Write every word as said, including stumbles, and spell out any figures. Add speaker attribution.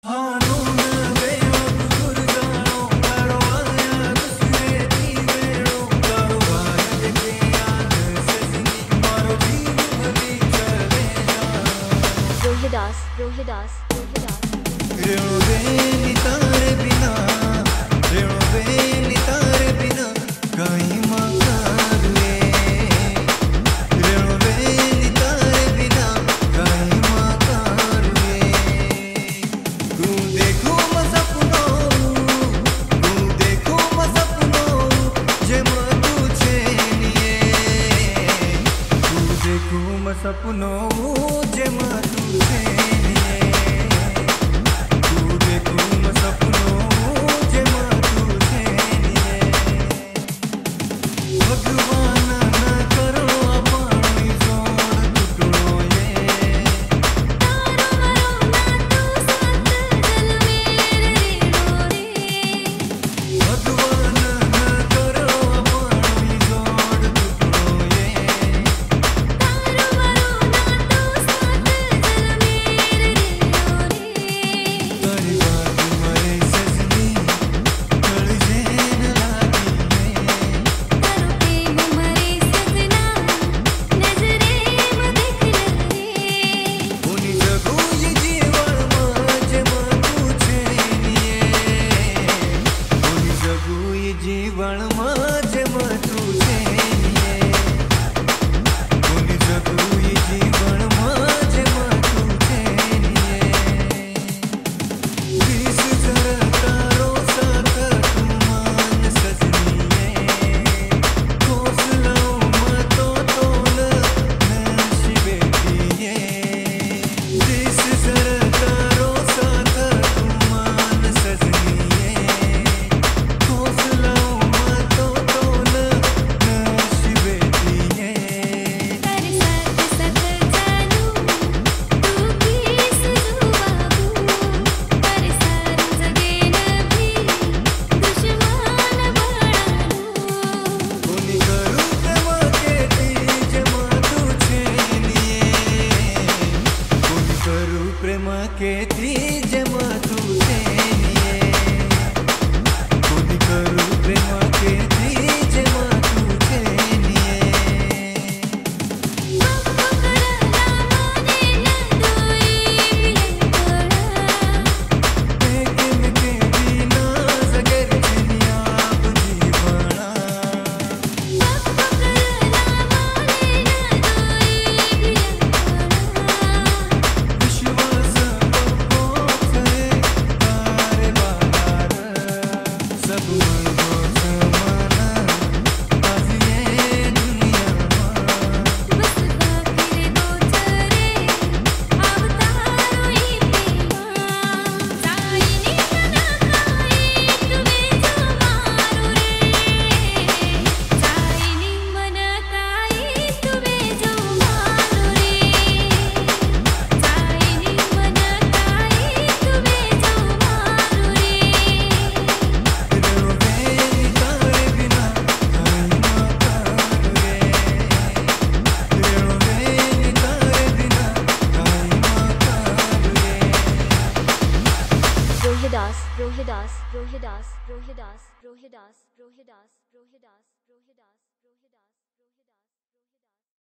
Speaker 1: रोहिदास रोहिदास रोहिदास
Speaker 2: रेणुबेनी तारे बिना रेणुबेनी तारे बिना कहीं मकारुए रेणुबेनी तारे बिना कहीं मकारुए तू देखो मसपनो तू देखो मसपनो जे मधु छेनिए तू देखो मसपनो जे मधु छेनिए तू देखो मसपनो जे मधु छेनिए भगवान न करो अपनी जोड़ टुकड़ो ये
Speaker 1: तारो मरो ना तू साथ जल मेरे रे
Speaker 2: भगवान न करो अपनी जोड़ टुकड़ो ये
Speaker 1: तारो मरो ना तू साथ जल मेरे रे
Speaker 2: तारी बात मरे सजनी कल जेन लागी है
Speaker 1: तारो प्रेम मरे सजना नजरे में देख ले
Speaker 2: उनी जगू ये जीवन माजे मधु छेनिए उनी जगू ये जीवन माजे मधु छेनिए उनी जगू ये जीवन माजे मधु छेनिए बीस जरा तारो साथ तुमान सजनिए घोंसलों मतो तोल नशी बेटिए बीस जरा तारो साथ तुमान सजनिए घोंसलों मतो तोल नशी बेटिए
Speaker 1: तारे साथ साथ जानू तू किस जुबाबू तारे सारी जगे नभी दुश्मन बनानू
Speaker 2: कोनी करू प्रेम के तीज मधु छेनिए कोनी करू प्रेम के तीज मधु छेनिए कोनी करू प्रेम के तीज मधु छेनिए
Speaker 1: बाबा करला माने ना दोई बिलंगड़ा
Speaker 2: के के बिना सगर छनिया जीवना
Speaker 1: बाबा करला माने ना दोई बिलंगड़ा
Speaker 2: विश्वास बप्पो करे तारे बालार सब मर्दो समाना आज ये दुनिया
Speaker 1: बस बाकी दो चरे अवतारो ही प्रेमा साईनी मना खाई तुवे जो मारो रे साईनी मना खाई तुवे जो मारो रे साईनी मना खाई तुवे जो मारो रे
Speaker 2: रेणुबेनी तारे बिना कहीं मकारुए रेणुबेनी तारे बिना कहीं मकारुए
Speaker 1: रोहिदास रोहिदास रोहिदास रोहिदास रोहिदास रोहिदास